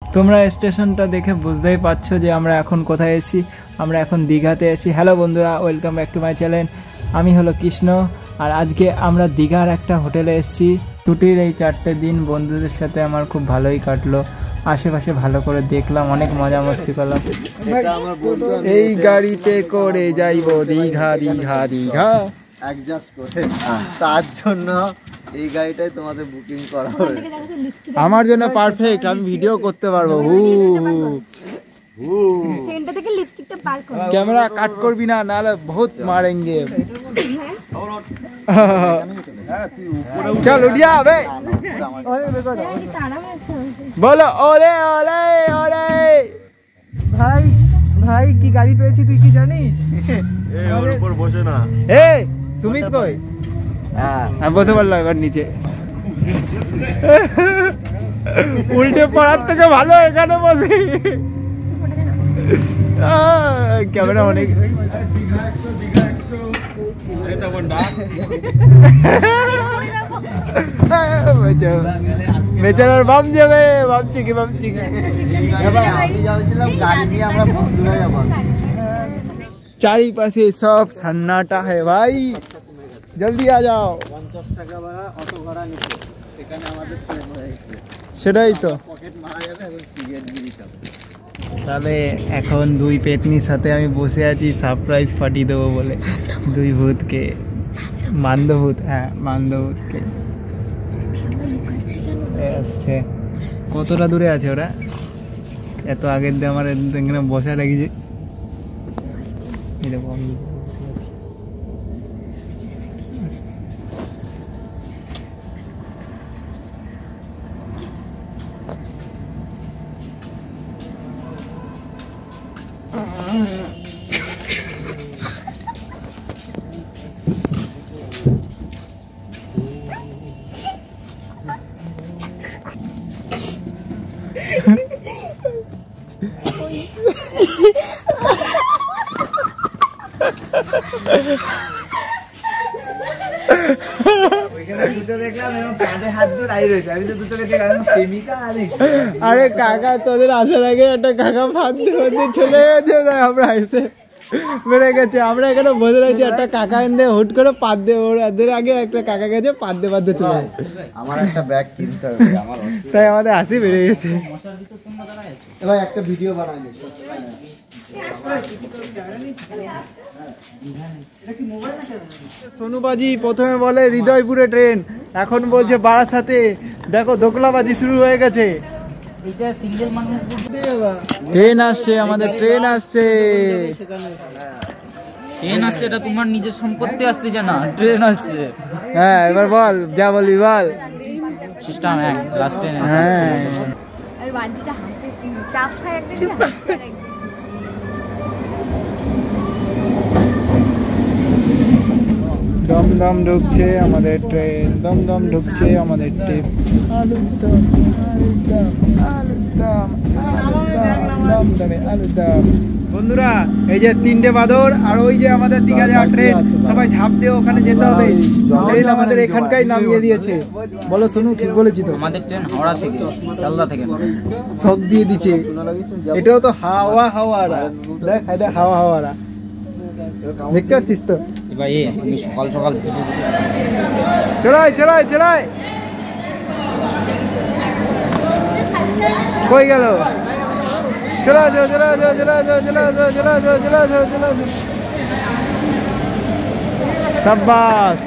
তোমরা স্টেশনটা দেখে বুঝতেই পারছো যে আমরা এখন কোথায় এসেছি। আমরা এখন দীঘাতে এসেছি। হ্যালো বন্ধুরা, welcome back to my channel. আমি হলো কৃষ্ণ, আর আজকে আমরা দীঘার একটা হোটেলে এসেছি। ছুটির এই 4টে দিন বন্ধুদের সাথে আমার খুব ভালোই কাটলো। আশেপাশে ভালো করে দেখলাম, অনেক মজা মস্তি করলাম। এই গাড়িতে করে যাইবো দীঘা দীঘা দীঘা অ্যাডজাস্ট করে, তার জন্য এই গাড়িটাই তোমাদের বুকিং করা হলো। আমার জন্য পারফেক্ট, আমি ভিডিও করতে পারবো। সেন্টার থেকে লিপস্টিকটা পার কর। ক্যামেরা কাট করবি না, নাহলে বহুত মারেंगे। চল উঠিয়া বে, বলো ওলে ওলে ওলে। ভাই ভাই কি গাড়ি পেয়েছি তুই কি জানিস? ওর উপর বসে না। এ সুমিত কই? হ্যাঁ বসে বললো এবার নিচে। উল্টে পড়ার থেকে ভালো এখানে বসে। ক্যামেরা অনেক বেচারার বাম যাবে, ভাবছি কি চারিপাশে সব সন্নাটা है ভাই, জলদি आ जाओ। 50 টাকা ভাড়া অটো ভাড়া নিতে, সেখানে আমাদের সেভ হয়ে গেছে। সেটাই তো। পকেট মারা যাবে এবং সিগারেট বিড়ি খাবে। তাহলে এখন দুই পেতনির সাথে আমি বসে আছি সারপ্রাইজ পার্টি দেবো বলে। দুই ভূতকে, মান্দভূত, হ্যাঁ মান্দভূতকে আসছে। কতটা দূরে আছে ওরা? এত আগের দিয়ে আমার এখানে বসা লাগিয়েছে। এরকম আমি বসে আছি। আরে কাকা তোদের আসার আগে একটা কাকা ফাঁদতে ফাঁদতে চলে গেছে, আমরা এসে বেড়ে গেছে। আমরা এখানে বসে রয়েছি, একটা কাকা এনে হুট করে পাত দিয়ে, ওদের আগে একটা কাকা গেছে পাদ্দে পাদ্দে চলে গেছে। আমার একটা ব্যাগ কিনতে হবে, আমার তাই আমাদের হাসি বেড়ে গেছে। এবার একটা ভিডিও বানাই দে। সোনুবাজি প্রথমে বলে হৃদয়পুরে ট্রেন, এখন বলছে বারাসাতে। দেখো দোকলাবাজি শুরু হয়ে গেছে। ট্রেন আসছে, আমাদের ট্রেন আসছে। ট্রেন আসছে, এটা তোমার নিজের সম্পত্তি আসতে জানা। ট্রেন আসছে। হ্যাঁ এবার বল, যা বলবি বল। সিস্টেম এক লাস্ট ট্রেন। হ্যাঁ আর বান্টিটা হাতে চাপ খায় একটা। দমদম ঢুকছে আমাদের ট্রেন, দমদম ঢুকছে আমাদের ট্রেন। আলুর দম, আলুর দম, আলুর দম, দমদমে আলুর দম। বন্ধুরা এই যে 3টে বাদর আর ওই যে আমাদের দীঘা যাওয়ার ট্রেন, সবাই ঝাঁপ দিয়ে ওখানে যেতে হবে। ট্রেন আমাদের এখানকাই নামিয়ে দিয়েছে। বলো সোনু, ঠিক বলেছি তো? আমাদের ট্রেন হাওড়া থেকে, শিয়ালদা থেকে শক দিয়ে দিচ্ছে। এটাও তো হাওয়া হাওয়ারা, দেখ হাওয়া হাওয়ারা, দেখতে পাচ্ছিস তো? ভাই আমি সকাল সকাল চলাই চলাই চলাই। কই গেল? চলা যাও চলা যাও চলা যাও চলা যাও চলা যাও চলা যাও চলা যাও। শাবাশ।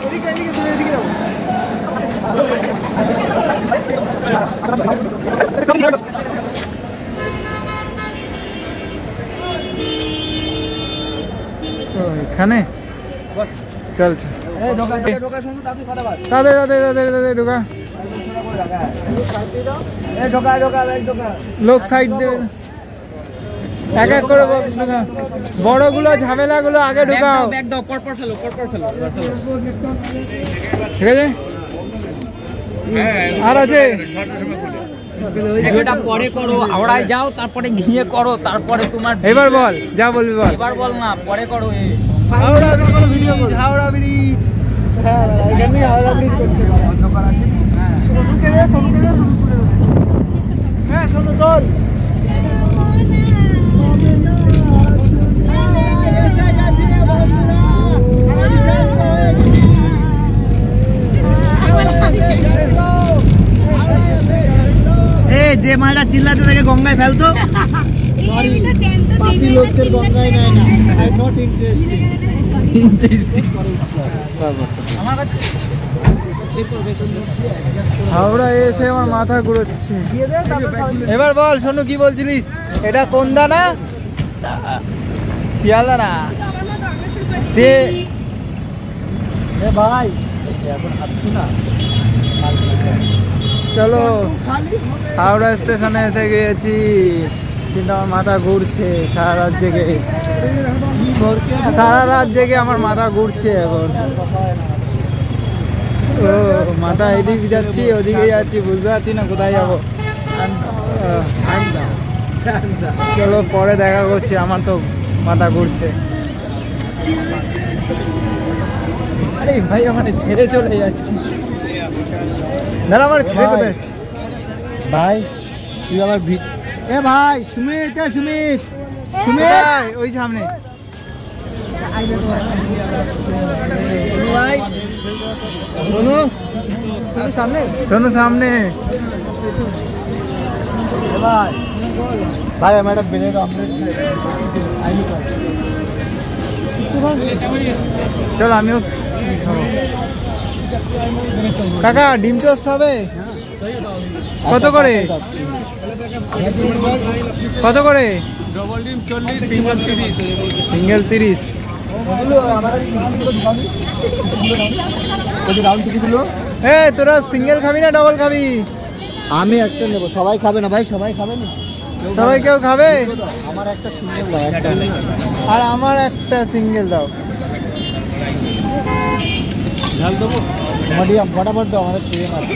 এখানে চল চল, দাদা দাদা দাদা দাদা ঢোকা। লোক সাইড দেবে, এক এক করে বড়গুলো ঝামেলাগুলো আগে ঢুকাও। ঠিক আছে, আর আছে ভিডিওটা পরে করো, হাওড়ায় যাও তারপরে গিয়ে করো, তারপরে তোমার এবার বল, যা বলবি বল। এবার বল না, পরে করো। হাওড়া ব্রিজ ভিডিও করো, হাওড়া ব্রিজ। হ্যাঁ এখানে হাওড়া ব্রিজ করছে। হ্যাঁ শোনো তোর যে মাটা চিল্লাতে থাকে গঙ্গায় ফেলতো পাপি লোকদের গঙ্গায় নেয় না আই নট ইন্টারেস্টিং হাওড়া এসে আমার মাথা ঘুরোচ্ছে এবার বল শোনো কি বলছিলিস এটা কোন দানা শিয়ালদা না ভাই এখন ভাবছি না চলো হাওড়া স্টেশনে এসে গিয়েছি কিন্তু আমার মাথা ঘুরছে সারা রাত জেগে আমার মাথা ঘুরছে এখন ও মাথা এদিক যাচ্ছি ওদিকে যাচ্ছি বুঝতে পারছি না কোথায় যাবো চলো পরে দেখা করছি আমার তো মাথা ঘুরছে আরে ভাই আমার ছেড়ে চলে যাচ্ছি দাঁড়া আমার ছেড়ে কোথায় ভাই তুই আমার এ ভাই সুমিত সুমিত সুমিত ওই সামনে ভাই শোনো সামনে শোনো সামনে ভাই ভাই আমার একটা ব্রেড অমলেট চলো আমিও কাকা ডিম টোস্ট হবে কত করে কত করে ডবল ডিম 40 সিঙ্গেল 30 সিঙ্গেল 30 এ তোরা সিঙ্গেল খাবি না ডবল খাবি আমি একটা নেবো সবাই খাবে না ভাই সবাই খাবে না সবাই কেউ খাবে আমার একটা সিঙ্গেল দাও একটা আর আমার একটা সিঙ্গেল দাও ঝাল দেবো মিডিয়াম ফটাফট দাও আমাদের ট্রেন আছে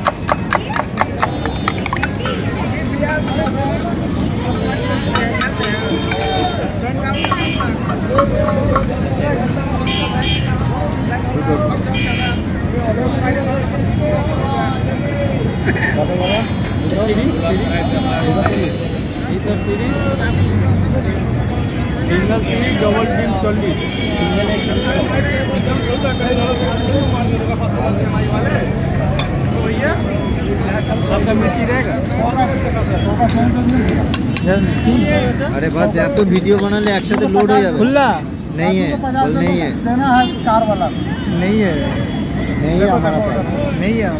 সিঙ্গেল 30 ডবল ডিম 40 आपका मिर्ची रहेगा अरे बस या तो वीडियो बना ले একসাথে লোড হয়ে যাবে खुला नहीं है बोल नहीं है देना है कार वाला नहीं है नहीं है हमारा पास नहीं है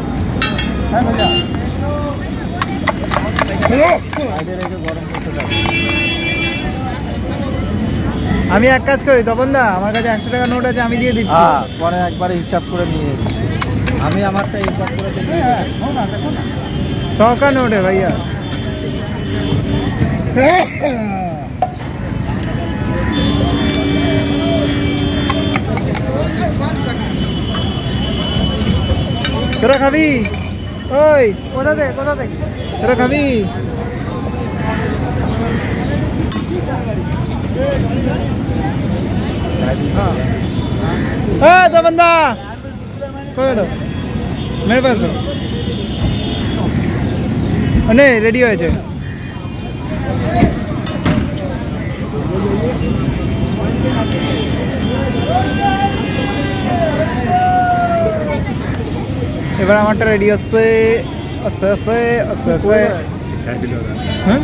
আমি এক কাজ করি তপন দা আমার কাছে 100 টাকা নোট আছে আমি দিয়ে দিচ্ছি পরে একবারে হিসাব করে নিয়ে আমি আমারটা হিসাব করে দিয়ে 100 का नोट है भैया তোরা খাবি ওই কোথা থেকে তোরা খাবি तो बंदा मेरे पास तो नहीं रेडी हो এবার আমারটা রেডি হচ্ছে আস্তে আস্তে আস্তে আস্তে হ্যাঁ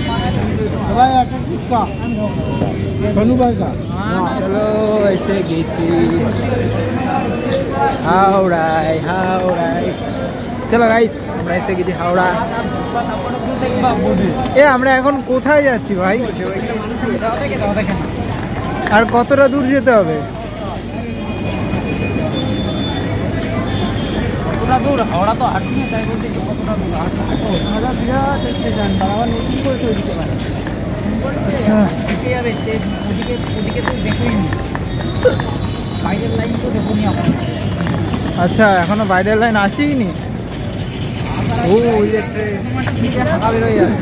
सोनू भाई का चलो ऐसे गेছি হাওড়ায় হাওড়ায় চলো গাইস আমরা এসে গেছি হাওড়া এ আমরা এখন কোথায় যাচ্ছি ভাই আর কতটা দূর যেতে হবে কতটা দূর হাওড়া তো হাঁটনি তাই বলতে কতটা দূর হাওড়া বিরাট স্টেশন বারবার নতুন করে তৈরি করা আচ্ছা ঠিক আছে ওদিকে ওদিকে তো দেখোই নি বাইরের লাইন তো দেখোনি আমরা আচ্ছা এখনো বাইরের লাইন আসেইনি ও ওই যে ট্রেন ফাঁকা বেরোয় যাবে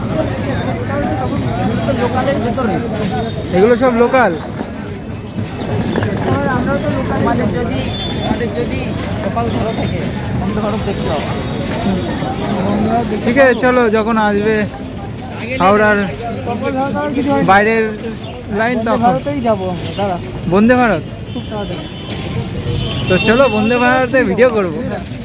লোকালের ভেতরে এগুলো সব লোকাল আমরাও তো লোকাল আমাদের যদি কপাল ভালো থাকে বন্ধ ভারত দেখতে হবে ঠিক আছে চলো, যখন আসবে হাওড়ার বাইরের লাইন তখন ভারতেই যাবো দাদা, বন্দে ভারত। খুব তাড়াতাড়ি। তো চলো বন্দে ভারতে ভিডিও করবো।